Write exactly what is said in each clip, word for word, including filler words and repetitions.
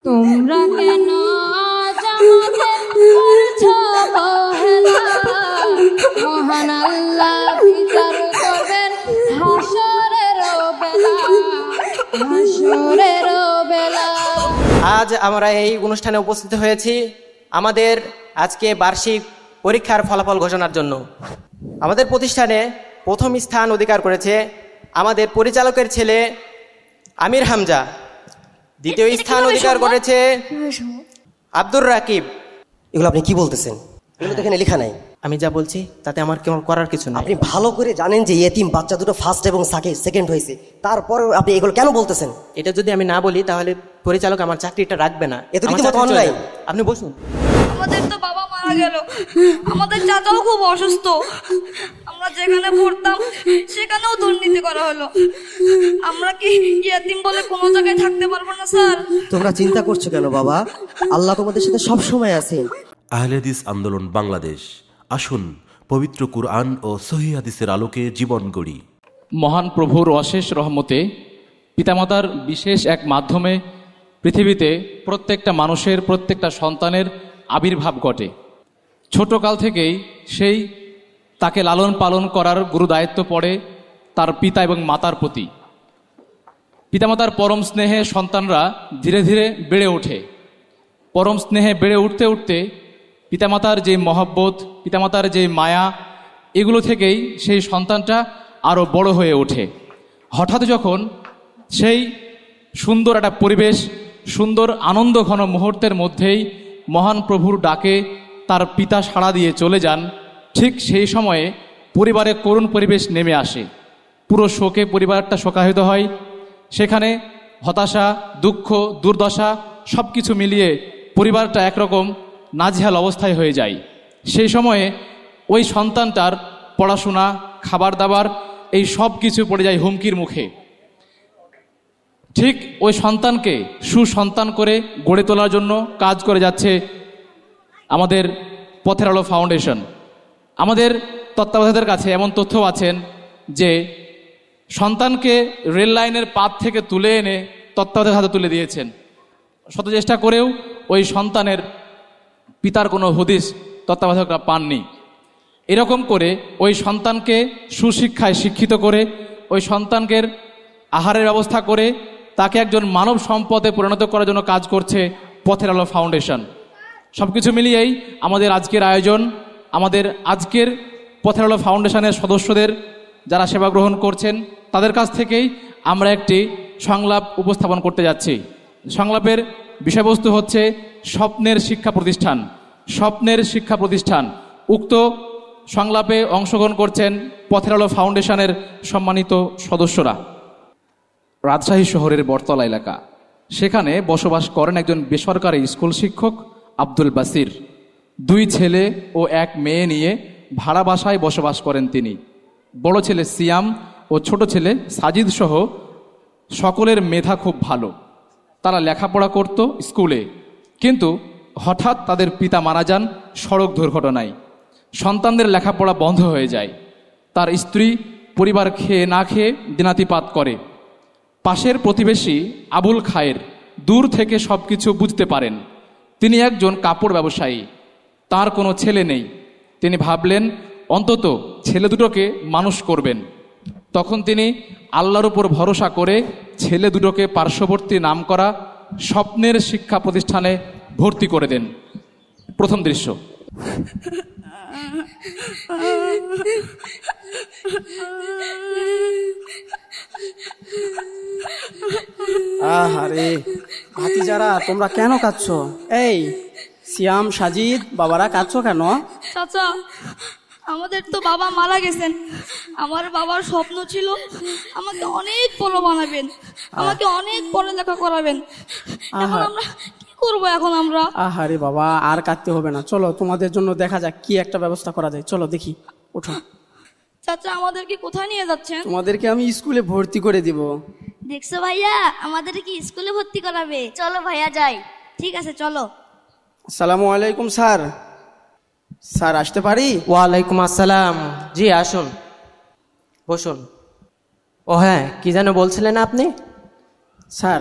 তোমরা কেন মহান আল্লাহ বিচার করবেন হাসরের বেলা, হাসরের বেলা। আজ আমরা এই অনুষ্ঠানে উপস্থিত হয়েছি আমাদের আজকে বার্ষিক পরীক্ষার ফলাফল ঘোষণার জন্য। আমাদের প্রতিষ্ঠানে প্রথম স্থান অধিকার করেছে আমাদের পরিচালকের ছেলে আমির হামজা। দ্বিতীয় স্থান অধিকার করেছে আব্দুর রাকিব। এগুলো আপনি কি বলতেছেন? এগুলো তো এখানে লেখা নাই। আমি যা বলছি তাতে আমার কেমন করার কিছু না। আপনি ভালো করে জানেন যে এতিম বাচ্চা দুটো ফার্স্ট এবং সেকেন্ড হয়েছে, তারপরেও আপনি এগুলো কেন বলতেছেন? এটা যদি আমি না বলি তাহলে পরিচালক আমার চাকরিটা রাখবে না। এটা রীতিমতো অনলাইন। আপনি বসুন। আমাদের তো বাবা মারা গেল, আমাদের চাচাও খুব অসুস্থ, আমরা যেখানে পড়তাম সেখানেও দুর্নীতি করা হলো। আমরা কি ইয়াতিম বলে কোনো জায়গায় থাকতে পারবো না স্যার? তোমরা চিন্তা করছো কেন বাবা? আল্লাহ তোমাদের সাথে সব সময় আছেন। আহলে হাদিস আন্দোলন বাংলাদেশ, আসুন পবিত্র কুরআন ও সহিহ হাদিসের আলোকে জীবন গড়ি। মহান প্রভুর অশেষ রহমতে পিতামাতার বিশেষ এক মাধ্যমে পৃথিবীতে প্রত্যেকটা মানুষের প্রত্যেকটা সন্তানের আবির্ভাব ঘটে। ছোটকাল থেকেই সেই তাকে লালন পালন করার গুরু দায়িত্ব পড়ে তার পিতা এবং মাতার প্রতি। পিতামাতার পরম স্নেহে সন্তানরা ধীরে ধীরে বেড়ে ওঠে। পরম স্নেহে বেড়ে উঠতে উঠতে পিতামাতার যে মহব্বত, পিতামাতার যে মায়া, এগুলো থেকেই সেই সন্তানটা আরও বড় হয়ে ওঠে। হঠাৎ যখন সেই সুন্দর একটা পরিবেশ, সুন্দর আনন্দ ঘন মুহূর্তের মধ্যেই মহান প্রভুর ডাকে তার পিতা সাড়া দিয়ে চলে যান, ঠিক সেই সময়ে পরিবারে করুণ পরিবেশ নেমে আসে। পুরো শোকে পরিবারটা শোকাহত হয়। সেখানে হতাশা, দুঃখ, দুর্দশা সব কিছু মিলিয়ে পরিবারটা একরকম নাজেহাল অবস্থায় হয়ে যায়। সেই সময়ে ওই সন্তানটার পড়াশোনা, খাবার দাবার এই সব কিছু পড়ে যায় হুমকির মুখে। ঠিক ওই সন্তানকে সুসন্তান করে গড়ে তোলার জন্য কাজ করে যাচ্ছে আমাদের পথের আলো ফাউন্ডেশন। আমাদের তত্ত্বাবধায়কের কাছে এমন তথ্য আছেন যে সন্তানকে রেল লাইনের পাত থেকে তুলে এনে তত্ত্বাবধায়কের হাতে তুলে দিয়েছেন। শত চেষ্টা করেও ওই সন্তানের পিতার কোনো হদিস তত্ত্বাবধায়করা পাননি। এরকম করে ওই সন্তানকে সুশিক্ষায় শিক্ষিত করে, ওই সন্তানকে আহারের ব্যবস্থা করে তাকে একজন মানব সম্পদে পরিণত করার জন্য কাজ করছে পথের আলো ফাউন্ডেশন। সব কিছু মিলিয়েই আমাদের আজকের আয়োজন। আমাদের আজকের পথের আলো ফাউন্ডেশনের সদস্যদের যারা সেবা গ্রহণ করছেন তাদের কাছ থেকেই আমরা একটি সংলাপ উপস্থাপন করতে যাচ্ছি। সংলাপের বিষয়বস্তু হচ্ছে স্বপ্নের শিক্ষা প্রতিষ্ঠান। স্বপ্নের শিক্ষা প্রতিষ্ঠান। উক্ত সংলাপে অংশগ্রহণ করছেন পথের আলো ফাউন্ডেশনের সম্মানিত সদস্যরা। রাজশাহী শহরের বটতলা এলাকা, সেখানে বসবাস করেন একজন বেসরকারি স্কুল শিক্ষক আব্দুল বাসির। দুই ছেলে ও এক মেয়ে নিয়ে ভাড়া বাসায় বসবাস করেন তিনি। বড় ছেলে সিয়াম ও ছোট ছেলে সাজিদ সহ সকলের মেধা খুব ভালো। তারা লেখাপড়া করত স্কুলে, কিন্তু হঠাৎ তাদের পিতা মারা যান সড়ক দুর্ঘটনায়। সন্তানদের লেখাপড়া বন্ধ হয়ে যায়। তার স্ত্রী পরিবার খেয়ে না খেয়ে দিনাতিপাত করে। পাশের প্রতিবেশী আবুল খায়ের দূর থেকে সব কিছু বুঝতে পারেন। তিনি একজন কাপড় ব্যবসায়ী, তার কোনো ছেলে নেই। তিনি ভাবলেন অন্তত ছেলে দুটোকে মানুষ করবেন। তখন তিনি আল্লাহর উপর ভরসা করে ছেলে দুটোকে পার্শ্ববর্তী নামকরা স্বপ্নের শিক্ষা প্রতিষ্ঠানে ভর্তি করে দেন। প্রথম দৃশ্য। আহারে ভাতিজারা, তোমরা কেন কাঁদছো? এই সিয়াম, সাজিদ, বাবারা কাঁদছো কেন? চাচা, আমাদের তো বাবা মারা গেছেন। আমার বাবার স্বপ্ন ছিল আমাকে অনেক বড় বানাবেন, আমাকে অনেক পড়ালেখা করাবেন। এখন আমরা কি করবো? এখন আমরা আহারে বাবা, আর কাঁদতে হবে না। চলো তোমাদের জন্য দেখা যাক কি একটা ব্যবস্থা করা যায়। চলো দেখি, ওঠো। চাচা, আমাদেরকে কোথায় নিয়ে যাচ্ছেন? তোমাদেরকে আমি স্কুলে ভর্তি করে দিব। দেখছো ভাইয়া, আমাদের কি স্কুলে ভর্তি করাবে? চলো ভাইয়া যাই। ঠিক আছে চলো। আসসালামু আলাইকুম স্যার। স্যার আসতে পারি? ওয়ালাইকুম আসসালাম। জি আসুন, বসুন। ও হ্যাঁ, কি যেন বলছিলেন আপনি? স্যার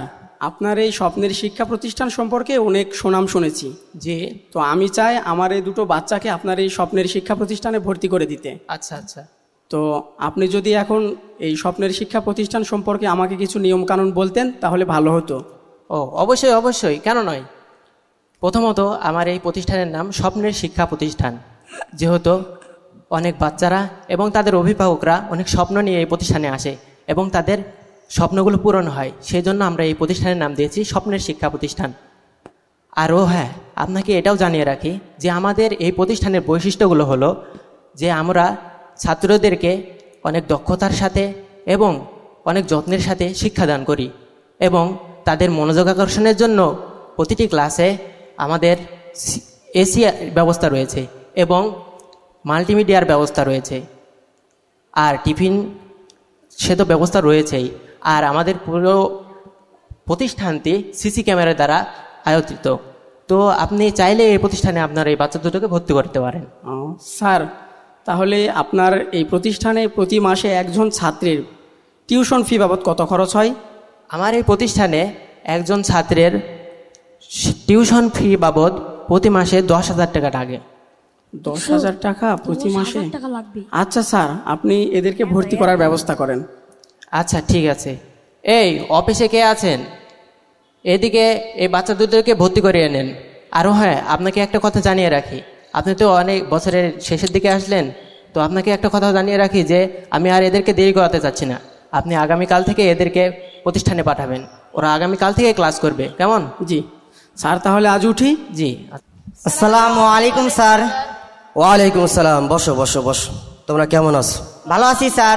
আপনার এই স্বপ্নের শিক্ষা প্রতিষ্ঠান সম্পর্কে অনেক সুনাম শুনেছি। জি। তো আমি চাই আমার এই দুটো বাচ্চাকে আপনার এই স্বপ্নের শিক্ষা প্রতিষ্ঠানে ভর্তি করে দিতে। আচ্ছা আচ্ছা। তো আপনি যদি এখন এই স্বপ্নের শিক্ষা প্রতিষ্ঠান সম্পর্কে আমাকে কিছু নিয়মকানুন বলতেন তাহলে ভালো হতো। ও অবশ্যই অবশ্যই, কেন নয়। প্রথমত আমার এই প্রতিষ্ঠানের নাম স্বপ্নের শিক্ষা প্রতিষ্ঠান, যেহেতু অনেক বাচ্চারা এবং তাদের অভিভাবকরা অনেক স্বপ্ন নিয়ে এই প্রতিষ্ঠানে আসে এবং তাদের স্বপ্নগুলো পূরণ হয়, সেই জন্য আমরা এই প্রতিষ্ঠানের নাম দিয়েছি স্বপ্নের শিক্ষা প্রতিষ্ঠান। আরও হ্যাঁ, আপনাকে এটাও জানিয়ে রাখি যে আমাদের এই প্রতিষ্ঠানের বৈশিষ্ট্যগুলো হলো যে আমরা ছাত্রদেরকে অনেক দক্ষতার সাথে এবং অনেক যত্নের সাথে শিক্ষাদান করি এবং তাদের মনোযোগ আকর্ষণের জন্য প্রতিটি ক্লাসে আমাদের এসি ব্যবস্থা রয়েছে এবং মাল্টিমিডিয়ার ব্যবস্থা রয়েছে, আর টিফিন সে তো ব্যবস্থা রয়েছেই। আর আমাদের পুরো প্রতিষ্ঠানটি সিসি ক্যামেরার দ্বারা আয়োজিত। তো আপনি চাইলে এই প্রতিষ্ঠানে আপনার এই বাচ্চা দুটোকে ভর্তি করতে পারেন। ও স্যার, তাহলে আপনার এই প্রতিষ্ঠানে প্রতি মাসে একজন ছাত্রের টিউশন ফি বাবদ কত খরচ হয়? আমার এই প্রতিষ্ঠানে একজন ছাত্রের টিউশন ফি বাবদ প্রতি মাসে দশ হাজার টাকা লাগে। দশ হাজার টাকা প্রতি মাসে? টাকা লাগবে। আচ্ছা স্যার, আপনি এদেরকে ভর্তি করার ব্যবস্থা করেন। আচ্ছা ঠিক আছে। এই অফিসে কে আছেন? এদিকে এই বাচ্চা দুটোকে ভর্তি করিয়ে নেন। আরও হ্যাঁ, আপনাকে একটা কথা জানিয়ে রাখি, আপনি তো অনেক বছরের শেষের দিকে আসলেন, তো আপনাকে একটা কথা জানিয়ে রাখি যে আমি আর এদেরকে দেরি করাতে চাচ্ছি না। আপনি আগামীকাল থেকে এদেরকে প্রতিষ্ঠানে পাঠাবেন, ওরা আগামীকাল থেকে ক্লাস করবে, কেমন? জি স্যার, তাহলে আজ উঠি। জি। আসসালামু আলাইকুম স্যার। ওয়ালাইকুম আসসালাম। বসো বসো বসো। তোমরা কেমন আছো? ভালো আছি স্যার।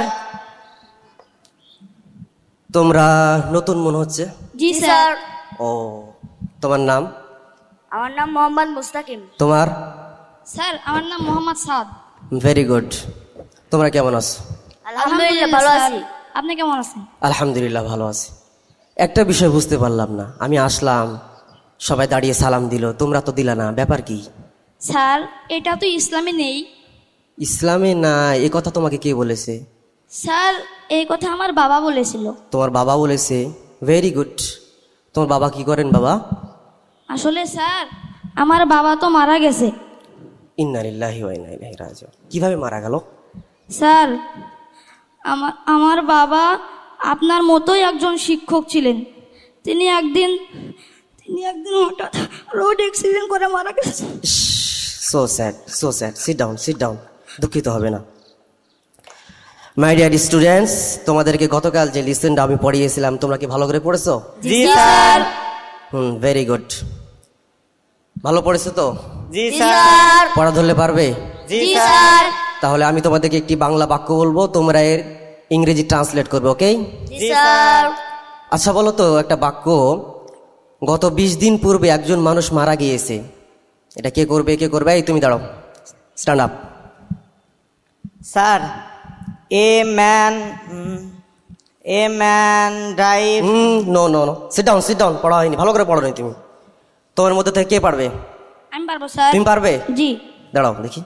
তোমরা নতুন মনে হচ্ছে। জি স্যার। ও, তোমার নাম? আমার নাম মোহাম্মদ মুস্তাকিম। তোমার? স্যার, আমার নাম মোহাম্মদ সাদ। Very good. তোমরা কেমন আছো? আলহামদুলিল্লাহ ভালো আছি। আপনি কেমন আছেন? আলহামদুলিল্লাহ ভালো আছি। একটা বিষয় বুঝতে পারলাম না, আমি আসলাম সবাই দাঁড়িয়ে সালাম দিল, তোমরা তো দিলা না, ব্যাপার কি? স্যার, এটা তো ইসলামে নেই। ইসলামে না? এ কথা তোমাকে কে বলেছে? স্যার, এই কথা আমার বাবা বলেছিল। তোমার বাবা বলেছে? Very good. তোমার বাবা কি করেন বাবা? আসলে স্যার, আমার বাবা তো মারা গেছে। ইন্না লিল্লাহি ওয়া ইন্না ইলাইহি রাজিউন। কিভাবে মারা গেল? স্যার, আমার আমার বাবা আপনার মতোই একজন শিক্ষক ছিলেন। তিনি একদিন তিনি একদিন হঠাৎ রোড অ্যাক্সিডেন্ট করে মারা গেছে। So sad, so sad. Sit down, sit down. দুঃখিত হবে না। মাই ডিয়ার স্টুডেন্টস, তোমাদেরকে গতকাল যে লিসেনটা আমি পড়িয়েছিলাম তোমরা কি ভালো করে পড়েছো? জি স্যার। Hmm, very good. ভালো পড়েছো তো? জি স্যার। পড়া ধরলে পারবে? জি স্যার। তাহলে আমি তোমাদেরকে একটি বাংলা বাক্য বলবো, তোমরা এর ইংরেজি ট্রান্সলেট করবে, ওকে? জি স্যার। আচ্ছা বলো তো, একটা বাক্য, গত বিশ দিন পূর্বে একজন মানুষ মারা গিয়েছে, এটা কে করবে? কে করবে? এই তুমি দাঁড়াও, stand up. Sir, a man a man drive. No no no, sit down, sit down. পড়া হয়নি, ভালো করে পড়ো নি তুমি। তোমার মধ্যে থেকে কে পারবে? আমি পারবো স্যার। তুমি পারবে? জি। দাঁড়াও দেখি।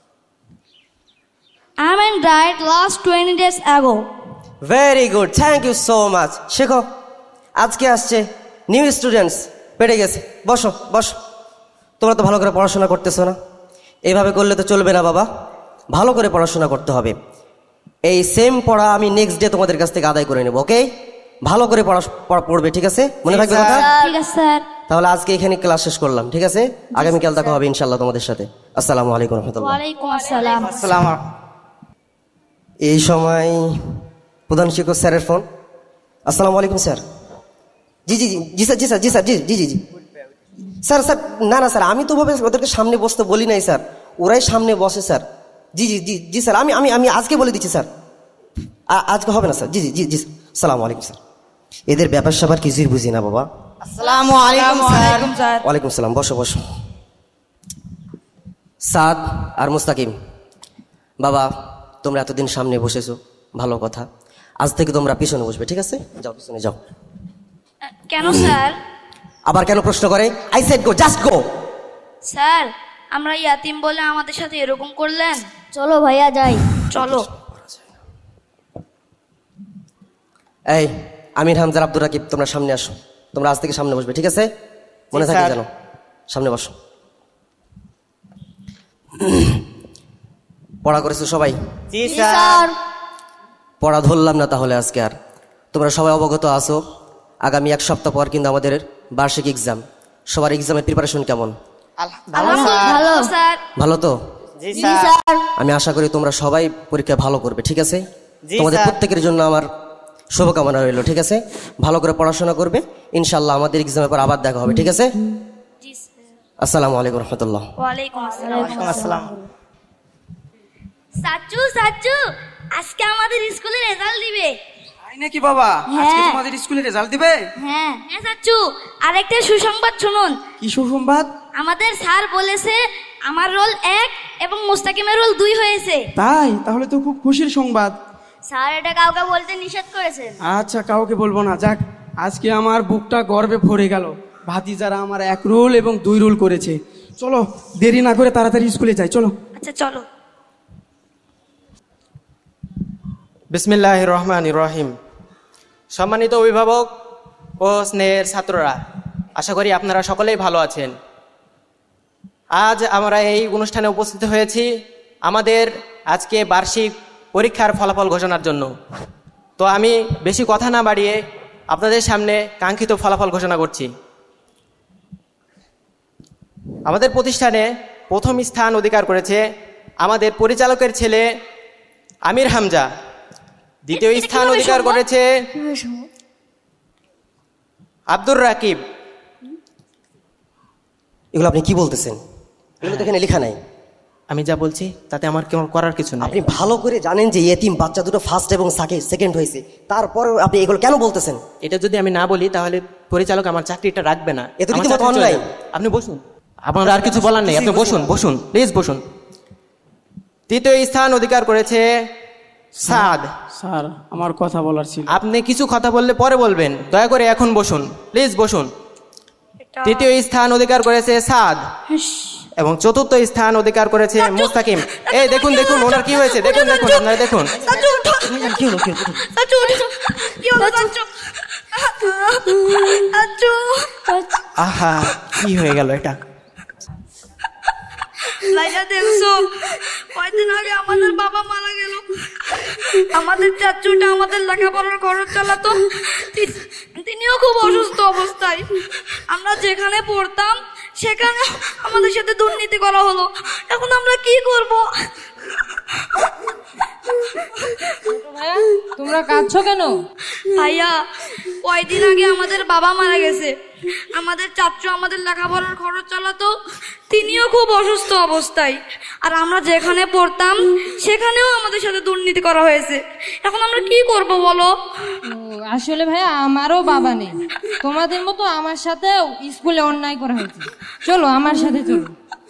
I am died last twenty days ago. Very good, thank you so much. শেখো, আজকে আসছে নিউ স্টুডেন্টস, পেটে গেছে। বসো বসো। তোমরা তো ভালো করে পড়াশোনা করতেছো না, এইভাবে করলে তো চলবে না বাবা, ভালো করে পড়াশোনা করতে হবে। এই সেম পড়া আমি নেক্সট ডে তোমাদের কাছ থেকে আদায় করে নেব, ওকে? ভালো করে পড়া পড়া- পড়বে, ঠিক আছে? মনে থাকবে কথা? ঠিক আছে স্যার। তাহলে আজকে এখানে ক্লাস শেষ করলাম, ঠিক আছে? আগামীকাল দেখা হবে ইনশাল্লাহ তোমাদের সাথে। আসসালামু আলাইকুম রহমতুল্লাহ। ওয়ালাইকুম আসসালাম। আসসালাম। এই সময় প্রধান শিক্ষক স্যারের ফোন। আসসালামু আলাইকুম স্যার। জি জি জি জি স্যার, জি স্যার, জি স্যার, জি জি জি জি স্যার। স্যার না না স্যার, আমি তো ভাবে ওদেরকে সামনে বসতে বলি নাই স্যার, ওরাই সামনে বসে স্যার। জি জি জি জি স্যার, আমি আমি আমি আজকে বলে দিচ্ছি স্যার, আ- আজকে হবে না স্যার। জি জি জি জি আসসালামু আলাইকুম স্যার। এদের ব্যাপার স্যাপার কিছুই বুঝি না বাবা। আসসালামু আলাইকুম স্যার। ওয়ালাইকুম সালাম। বসো বসো। সাদ আর মুস্তাকিম, বাবা তোমরা এতদিন সামনে বসেছো, ভালো কথা। আজ থেকে তোমরা পিছনে বসবে, ঠিক আছে? যাও পিছনে যাও। কেন স্যার? আবার কেন প্রশ্ন করে? I said go, just go. Sir, আমরা ইয়াতিম বলে আমাদের সাথে এরকম করলেন। চলো ভাইয়া যাই। চলো। এই আমির হামজার আব্দুর রাকিব, তোমরা সামনে আসো। তোমরা আজ থেকে সামনে বসবে, ঠিক আছে? মনে থাকে যেন। সামনে বসো। পড়া করেছো সবাই? জি স্যার। পড়া ধরলাম না তাহলে আজকে আর। তোমরা সবাই অবগত আছো, আগামী এক সপ্তাহ পর কিন্তু আমাদের বার্ষিক এক্সাম। সবার এক্সামের প্রিপারেশন কেমন? ভালো স্যার। ভালো তো? জি স্যার। আমি আশা করি তোমরা সবাই পরীক্ষা ভালো করবে, ঠিক আছে? জি তোমাদের স্যার। প্রত্যেকের জন্য আমার শুভকামনা রইল, ঠিক আছে? ভালো করে পড়াশোনা করবে, ইনশাল্লাহ আমাদের এক্সামের পর আবার দেখা হবে, ঠিক আছে? জি স্যার। আসসালামু আলাইকুম রহমতুল্লাহ। ওয়ালাইকুম আসসালাম। ওয়ালাইকুম আসসালাম। সাচু সাচু, আজকে আমাদের স্কুলে রেজাল্ট দিবে। তাই নাকি বাবা? আজকে তোমাদের স্কুলে রেজাল্ট দিবে? হ্যাঁ হ্যাঁ সাচু, আরেকটা সুসংবাদ শুনুন। কি সুসংবাদ? আমাদের স্যার বলেছে আমার রোল এক এবং মুস্তাকিমের রোল দুই হয়েছে। তাই? তাহলে তো খুব খুশির সংবাদ। স্যার এটা কাউকে বলতে নিষেধ করেছেন। আচ্ছা, কাউকে বলবো না। যাক, আজকে আমার বুকটা গর্বে ভরে গেল। ভাতিজারা আমার এক রোল এবং দুই রোল করেছে। চলো, দেরি না করে তাড়াতাড়ি স্কুলে যাই, চলো। আচ্ছা চলো। বিসমিল্লাহির রহমানির রহিম। সম্মানিত অভিভাবক ও স্নেহের ছাত্ররা, আশা করি আপনারা সকলেই ভালো আছেন। আজ আমরা এই অনুষ্ঠানে উপস্থিত হয়েছি আমাদের আজকে বার্ষিক পরীক্ষার ফলাফল ঘোষণার জন্য। তো আমি বেশি কথা না বাড়িয়ে আপনাদের সামনে কাঙ্ক্ষিত ফলাফল ঘোষণা করছি। আমাদের প্রতিষ্ঠানে প্রথম স্থান অধিকার করেছে আমাদের পরিচালকের ছেলে আমির হামজা। দ্বিতীয় স্থান অধিকার করেছে আব্দুর রাকিব। এগুলো আপনি কি বলতেছেন? এগুলো তো এখানে লেখা নাই। আমি যা বলছি তাতে আমার কেমন করার কিছু নেই। আপনি ভালো করে জানেন যে এতিম বাচ্চা দুটো ফার্স্ট এবং সেকেন্ড হয়েছে, তারপর আপনি এগুলো কেন বলতেছেন? এটা যদি আমি না বলি তাহলে পরিচালক আমার চাকরিটা রাখবে না। এ তো আমার রীতিমতো চাকরি চলে অন্যায়। যাবে। আপনি বসুন, আপনার আর কিছু বলার নেই। আপনি বসুন বসুন প্লিজ বসুন। তৃতীয় স্থান অধিকার করেছে সাদ। স্যার, আমার কথা বলার ছিল। আপনি কিছু কথা বললে পরে বলবেন, দয়া করে এখন বসুন, প্লিজ বসুন। তৃতীয় স্থান অধিকার করেছে সাদ এবং চতুর্থ স্থান অধিকার করেছে মুস্তাকিম। এই দেখুন দেখুন ওনার কি হয়েছে, দেখুন দেখুন আপনারা দেখুন। সাচু উঠো। কি হলো? কি হলো? সাচু উঠো। কি হলো সাচু? সাচু। আহা, কি হয়ে গেল এটা? লাইলা দেখছো, কয়দিন আগে আমাদের বাবা মারা গেল। আমাদের চাচুটা আমাদের লেখাপড়ার খরচ চালাতো। তি- তিনিও খুব অসুস্থ অবস্থায়। আমরা যেখানে পড়তাম সেখানে আমাদের সাথে দুর্নীতি করা হলো। এখন আমরা কি করব? ভাইয়া তোমরা কাঁদছো কেন? ভাইয়া, কয়দিন আগে আমাদের বাবা মারা গেছে। আমাদের চাচু আমাদের লেখাপড়ার খরচ চালাতো। তিনিও খুব অসুস্থ অবস্থায়। আর আমরা যেখানে পড়তাম সেখানেও আমাদের সাথে দুর্নীতি করা হয়েছে। এখন আমরা কি করব বলো? ও, আসলে ভাইয়া আমারও বাবা নেই। তোমাদের মতো আমার সাথেও স্কুলে অন্যায় করা হয়েছে। চলো আমার সাথে চলো।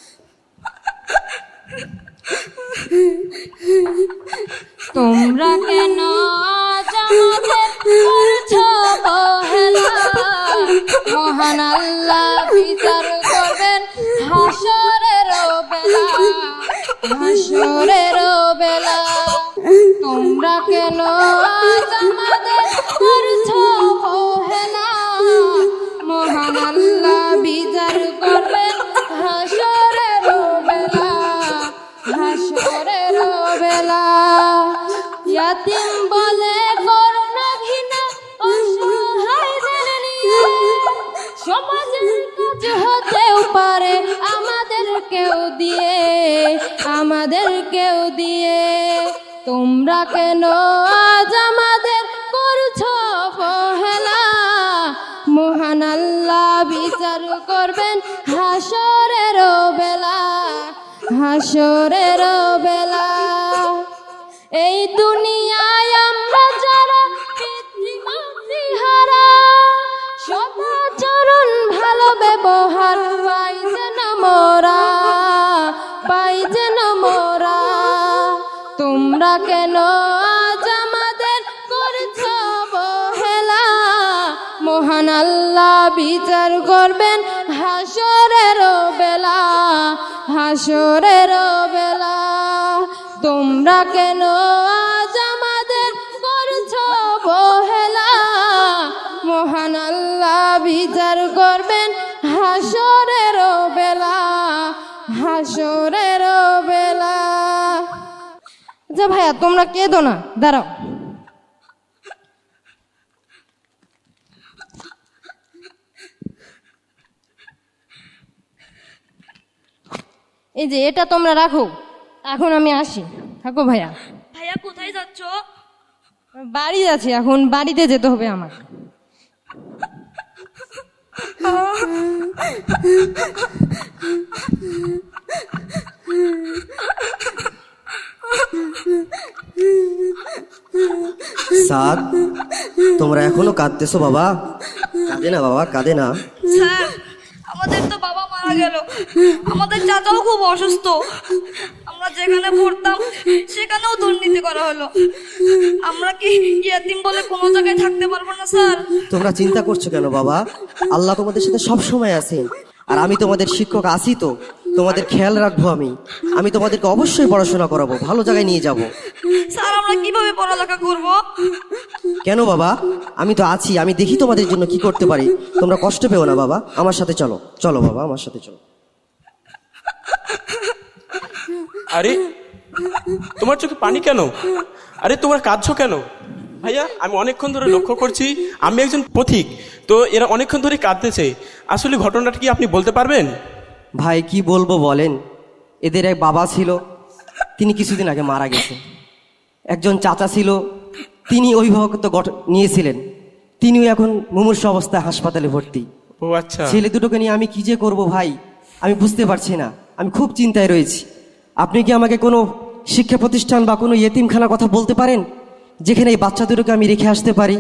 তোমরা কেন আজ আমাদের করছো অবহেলা? মহান আল্লাহ বিচার করবেন হাসরের বেলা, হাসরের বেলা। তোমরা কেন আজ আমাদের করছো অবহেলা? মহান আল্লাহ বিচার করবেন হাসরের বেলা, হাসরের বেলা। ইয়াতিম বলে করোনা ঘৃণা অসহায়দের নিয়ে সমাজের কাজ হতেও পারে আমাদের কেউ দিয়ে, আমাদের কেউ দিয়ে। তোমরা কেন আজ আমাদের করছো অবহেলা? মহান আল্লাহ বিচার করবেন হাসরের বেলা, হাসরের বেলা। এই দুনিয়ায় আমরা যারা পিতৃমাতৃহারা, সদাচরণ ভালো ব্যবহার পাই যেন মোরা, পাই যেন মোরা। তোমরা কেন আজ আমাদের করছো অবহেলা? মহান আল্লাহ বিচার করবেন হাসরের বেলা, হাসরের বেলা। তোমরা কেন আজ আমাদের করছো অবহেলা? মহান আল্লাহ বিচার করবেন হাসরের বেলা, হাসরের বেলা। আচ্ছা ভাইয়া তোমরা কেঁদো না, দাঁড়াও। এই যে এটা তোমরা রাখো, এখন আমি আসি। থাকো ভাইয়া। ভাইয়া কোথায় যাচ্ছ? বাড়ি যাচ্ছি, এখন বাড়িতে যেতে হবে আমার। সাদ, তোমরা এখনো কাঁদতেছো বাবা? কাঁদে না বাবা, কাঁদে না। স্যার, আমাদের তো বাবা মারা গেল, আমাদের চাচাও খুব অসুস্থ, আমরা যেখানে পড়তাম সেখানেও দুর্নীতি করা হলো। আমরা কি ইয়াতিম বলে কোনো জায়গায় থাকতে পারবো না স্যার? তোমরা চিন্তা করছো কেন বাবা? আল্লাহ তোমাদের সাথে সব সময় আছেন, আর আমি তোমাদের শিক্ষক আছি তো, তোমাদের খেয়াল রাখবো। আমি আমি তোমাদেরকে অবশ্যই পড়াশোনা করাবো, ভালো জায়গায় নিয়ে যাব। স্যার আমরা কিভাবে পড়ালেখা করব? কেন বাবা, আমি তো আছি, আমি দেখি তোমাদের জন্য কি করতে পারি। তোমরা কষ্ট পেও না বাবা, আমার সাথে চলো। চলো বাবা, আমার সাথে চলো। আরে তোমার চোখে পানি কেন? আরে তোমার কাঁদছো কেন? ভাইয়া আমি অনেকক্ষণ ধরে লক্ষ্য করছি, আমি একজন পথিক, তো এরা অনেকক্ষণ ধরে কাঁদতেছে। আসলে ঘটনাটা কি আপনি বলতে পারবেন? ভাই কি বলবো বলেন, এদের এক বাবা ছিল, তিনি কিছুদিন আগে মারা গেছেন। একজন চাচা ছিল, তিনি অভিভাবকত্ব নিয়েছিলেন, তিনিও এখন মুমূর্ষু অবস্থায় হাসপাতালে ভর্তি। ও আচ্ছা। ছেলে দুটোকে নিয়ে আমি কি যে করব ভাই, আমি বুঝতে পারছি না, আমি খুব চিন্তায় রয়েছি। আপনি কি আমাকে কোনো শিক্ষা প্রতিষ্ঠান বা কোনো ইয়েতিমখানার কথা বলতে পারেন, যেখানে এই বাচ্চা দুটোকে আমি রেখে আসতে পারি?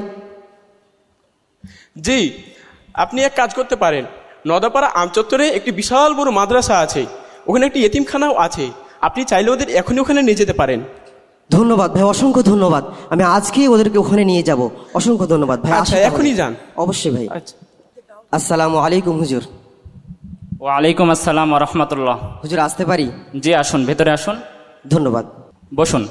জি, আপনি এক কাজ করতে পারেন, নদাপাড়া আমচত্বরে একটি বিশাল বড় মাদ্রাসা আছে, ওখানে একটি ইয়েতিমখানাও আছে, আপনি চাইলে ওদের এখনই ওখানে নিয়ে যেতে পারেন। ধন্যবাদ ভাই, অসংখ্য ধন্যবাদ। আমি আজকেই ওদেরকে ওখানে নিয়ে যাব। অসংখ্য ধন্যবাদ ভাই। আচ্ছা, এখনই যান। অবশ্যই ভাই। আসসালামু আলাইকুম হুজুর। ওয়ালাইকুম আসসালাম ওয়া রাহমাতুল্লাহ। হুজুর আসতে পারি? জি আসুন, ভেতরে আসুন। ধন্যবাদ। বসুন।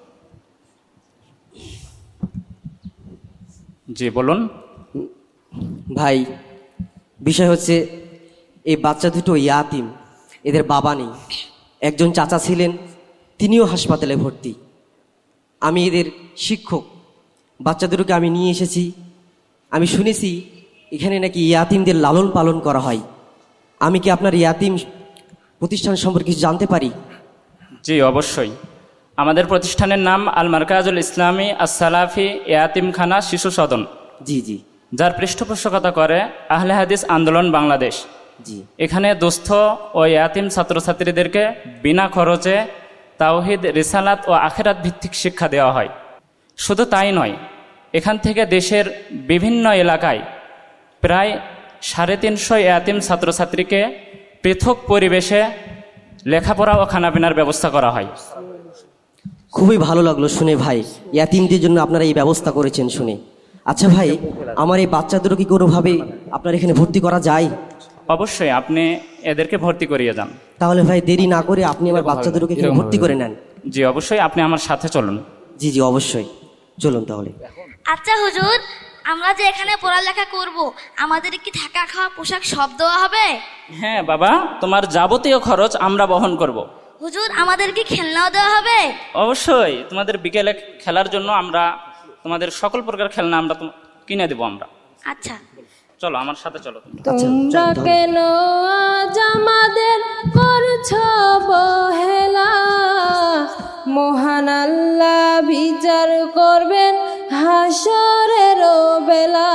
জি বলুন। ভাই বিষয় হচ্ছে, এই বাচ্চা দুটো ইয়াতিম, এদের বাবা নেই। একজন চাচা ছিলেন, তিনিও হাসপাতালে ভর্তি। আমি এদের শিক্ষক, বাচ্চা দুটোকে আমি নিয়ে এসেছি। আমি শুনেছি এখানে নাকি ইয়াতিমদের লালন পালন করা হয়। আমি কি আপনার ইয়াতিম প্রতিষ্ঠান সম্পর্কে কিছু জানতে পারি? জি অবশ্যই। আমাদের প্রতিষ্ঠানের নাম আল মারকাজুল ইসলামী আস-সালাফি ইয়াতিমখানা শিশু সদন। জি জি। যার পৃষ্ঠপোষকতা করে আহলে হাদিস আন্দোলন বাংলাদেশ। জি। এখানে দুস্থ ও ইয়াতিম ছাত্রছাত্রীদেরকে বিনা খরচে তাওহিদ, রিসালাত ও আখিরাত ভিত্তিক শিক্ষা দেওয়া হয়। শুধু তাই নয়, এখান থেকে দেশের বিভিন্ন এলাকায় প্রায় সাড়ে তিনশো ইয়াতিম ছাত্রছাত্রীকে পৃথক পরিবেশে লেখাপড়া ও খানাপিনার ব্যবস্থা করা হয়। খুবই ভালো লাগলো শুনে ভাই, ইয়াতিমদের জন্য আপনারা এই ব্যবস্থা করেছেন শুনে। আচ্ছা ভাই, আমার এই বাচ্চা দুটো কি কোনোভাবে আপনার এখানে ভর্তি করা যায়? অবশ্যই, আপনি এদেরকে ভর্তি করিয়ে যান। তাহলে ভাই দেরি না করে আপনি আমার বাচ্চা দুটোকে এখানে ভর্তি করে নেন। জি অবশ্যই, আপনি আমার সাথে চলুন। জি জি অবশ্যই, চলুন তাহলে। আচ্ছা হুজুর, আমরা যে এখানে পড়ালেখা করব, আমাদের কি থাকা খাওয়া পোশাক সব দেওয়া হবে? হ্যাঁ বাবা, তোমার যাবতীয় খরচ আমরা বহন করব। হুজুর আমাদের কি খেলনাও দেওয়া হবে? অবশ্যই, তোমাদের বিকেলে খেলার জন্য আমরা তোমাদের সকল প্রকার খেলনা আমরা কিনে দেবো আমরা। আচ্ছা চলো আমার সাথে চলো। তোমরা কেন আজ আমাদের করছো বহেলা, মহান আল্লাহ বিচার করবেন হাসরের বেলা,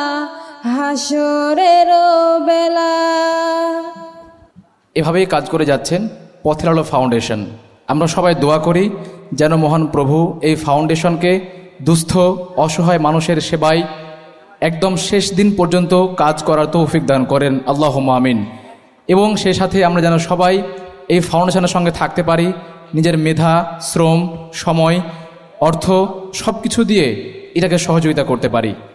হাসরের বেলা। এভাবেই কাজ করে যাচ্ছেন পথের আলো ফাউন্ডেশন। আমরা সবাই দোয়া করি যেন মহান প্রভু এই ফাউন্ডেশনকে দুস্থ অসহায় মানুষের সেবায় একদম শেষ দিন পর্যন্ত কাজ করার তৌফিক দান করেন, আল্লাহুম্মা আমিন। এবং সে সাথে আমরা যেন সবাই এই ফাউন্ডেশনের সঙ্গে থাকতে পারি, নিজের মেধা, শ্রম, সময়, অর্থ সব কিছু দিয়ে এটাকে সহযোগিতা করতে পারি।